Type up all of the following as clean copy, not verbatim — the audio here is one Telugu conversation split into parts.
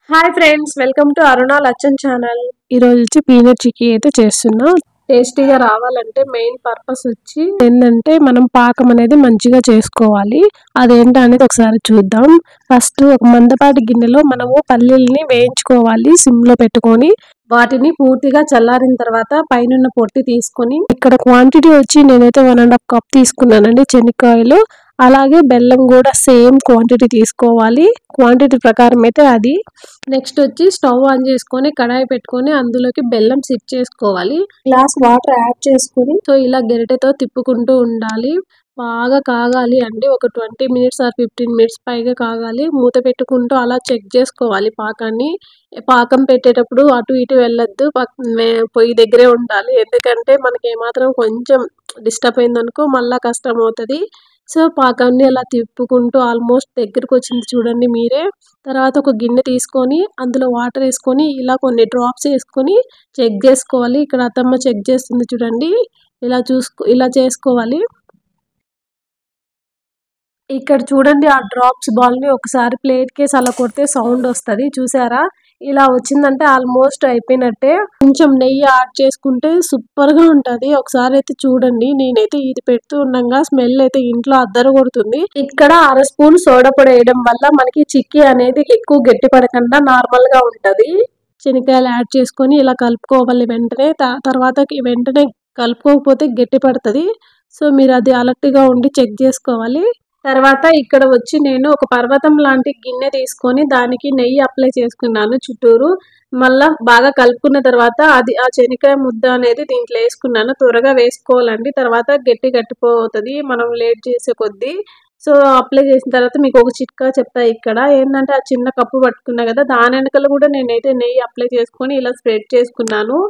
Hi friends, welcome to Aruna Lachchan channel. ఈరోజు వచ్చి పీనట్ చిక్కీ అయితే చేస్తున్నా. టేస్టీగా రావాలంటే మెయిన్ పర్పస్ వచ్చి ఏంటంటే మనం పాకం అనేది మంచిగా చేసుకోవాలి. అదేంటో అనేది ఒకసారి చూద్దాం. ఫస్ట్ ఒక మందపాటి గిన్నెలో మనము పల్లీల్ని వేయించుకోవాలి సిమ్ లో పెట్టుకొని. వాటిని పూర్తిగా చల్లారిన తర్వాత పైన పొట్టి తీసుకొని, ఇక్కడ క్వాంటిటీ వచ్చి నేనైతే 1.5 కప్ తీసుకున్నానండి శనక్కాయలు. అలాగే బెల్లం కూడా సేమ్ క్వాంటిటీ తీసుకోవాలి. క్వాంటిటీ ప్రకారం అయితే అది. నెక్స్ట్ వచ్చి స్టవ్ ఆన్ చేసుకొని కడాయి పెట్టుకొని అందులోకి బెల్లం సిప్ చేసుకోవాలి. గ్లాస్ వాటర్ యాడ్ చేసుకుని సో ఇలా గరిటెతో తిప్పుకుంటూ ఉండాలి. బాగా కాగాలి అండి. ఒక 20 మినిట్స్ ఆర్ 15 మినిట్స్ పైగా కాగాలి. మూత పెట్టుకుంటూ అలా చెక్ చేసుకోవాలి పాకాన్ని. పాకం పెట్టేటప్పుడు అటు ఇటు వెళ్ళొద్దు, పొయ్యి దగ్గరే ఉండాలి. ఎందుకంటే మనకి ఏమాత్రం కొంచెం డిస్టర్బ్ అయిందనుకో మళ్ళా కష్టం అవుతుంది. సో పాకాన్ని అలా తిప్పుకుంటూ ఆల్మోస్ట్ దగ్గరకు వచ్చింది చూడండి మీరే. తర్వాత ఒక గిన్నె తీసుకొని అందులో వాటర్ వేసుకొని ఇలా కొన్ని డ్రాప్స్ వేసుకొని చెక్ చేసుకోవాలి. ఇక్కడ అత్తమ్మ చెక్ చేస్తుంది చూడండి. ఇలా చేసుకోవాలి. ఇక్కడ చూడండి, ఆ డ్రాప్స్ బాల్ ని ఒకసారి ప్లేట్ కేసి అలా కొడితే సౌండ్ వస్తుంది చూసారా. ఇలా వచ్చిందంటే ఆల్మోస్ట్ అయిపోయినట్టే. కొంచెం నెయ్యి యాడ్ చేసుకుంటే సూపర్ గా ఉంటది. ఒకసారి అయితే చూడండి. నేనైతే ఇది పెడుతూ ఉండగా స్మెల్ అయితే ఇంట్లో అద్దరు కొడుతుంది. ఇక్కడ 1/2 స్పూన్ సోడా పొడి వేయడం వల్ల మనకి చిక్కీ అనేది ఎక్కువ గట్టి పడకుండా నార్మల్ గా ఉంటది. శనక్కాయలు యాడ్ చేసుకొని ఇలా కలుపుకోవాలి వెంటనే. తర్వాత వెంటనే కలుపుకోకపోతే గట్టి పడుతుంది. సో మీరు అది అలర్ట్ గా ఉండి చెక్ చేసుకోవాలి. తర్వాత ఇక్కడ వచ్చి నేను ఒక పర్వతం లాంటి గిన్నె తీసుకొని దానికి నెయ్యి అప్లై చేసుకున్నాను చుట్టూరు. మళ్ళా బాగా కలుపుకున్న తర్వాత ఆ శనక్కాయ ముద్ద అనేది దీంట్లో వేసుకున్నాను. త్వరగా వేసుకోవాలండి, తర్వాత గట్టిపోతుంది మనం లేట్ చేసే కొద్దీ. సో అప్లై చేసిన తర్వాత మీకు ఒక చిట్కా చెప్తా. ఇక్కడ ఏంటంటే ఆ చిన్న కప్పు పట్టుకున్నా కదా, దాని వెనకాల కూడా నేనైతే నెయ్యి అప్లై చేసుకొని ఇలా స్ప్రెడ్ చేసుకున్నాను.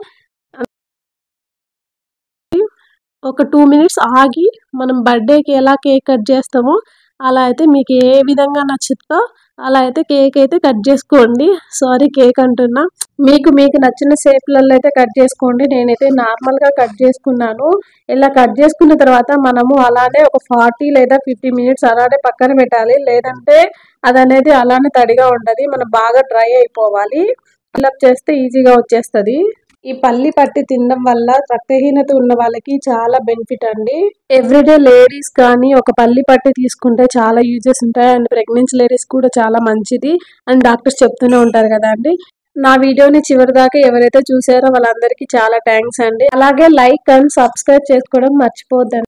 ఒక 2 మినిట్స్ ఆగి మనం బర్త్డేకి ఎలా కేక్ కట్ చేస్తామో అలా అయితే మీకు ఏ విధంగా నచ్చుతుందో అలా అయితే కేక్ అయితే కట్ చేసుకోండి. సారీ కేక్ అంటున్నా, మీకు నచ్చిన షేప్లలో అయితే కట్ చేసుకోండి. నేనైతే నార్మల్గా కట్ చేసుకున్నాను. ఇలా కట్ చేసుకున్న తర్వాత మనము అలానే ఒక 40 లేదా 50 మినిట్స్ అలానే పక్కన పెట్టాలి. లేదంటే అది అనేది అలానే తడిగా ఉండదు, మనం బాగా డ్రై అయిపోవాలి. ఫిల్అప్ చేస్తే ఈజీగా వచ్చేస్తుంది. ఈ పల్లి పట్టి తినడం వల్ల రక్తహీనత ఉన్న వాళ్ళకి చాలా బెనిఫిట్ అండి. ఎవ్రీడే లేడీస్ కానీ ఒక పల్లి పట్టి తీసుకుంటే చాలా యూజెస్ ఉంటాయి. అండ్ ప్రెగ్నెన్సీ లేడీస్ కూడా చాలా మంచిది అని డాక్టర్స్ చెప్తూనే ఉంటారు కదా అండి. నా వీడియోని చివరి దాకా ఎవరైతే చూసారో వాళ్ళందరికీ చాలా థ్యాంక్స్ అండి. అలాగే లైక్ అండ్ సబ్స్క్రైబ్ చేసుకోవడం మర్చిపోద్దండి.